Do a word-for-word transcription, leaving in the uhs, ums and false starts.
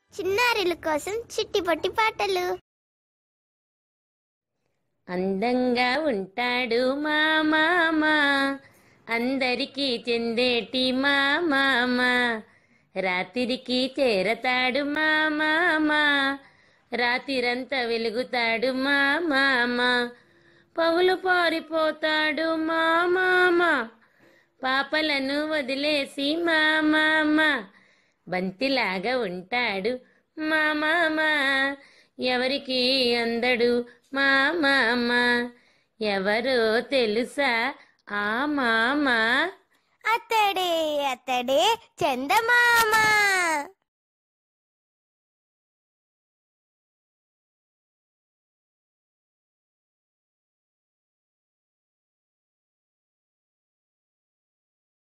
చిన్నారుల కోసం చిట్టి పొట్టి పాటలు. అందంగా ఉంటాడు మా మామ, అందరికీ చెందేటి మా మామ, రాత్రికి చేరతాడు మా మామ, రాత్రిరంతా వెలుగుతాడు మా మామ, పగులు పారిపోతాడు మా మామ, పాపలను వదిలేసి మా మామ, బంతిలాగా ఉంటాడు మా మామ, ఎవరికి అందడు మా మామ, ఎవరో తెలుసా ఆ మామ? అతడే అతడే చందమామ.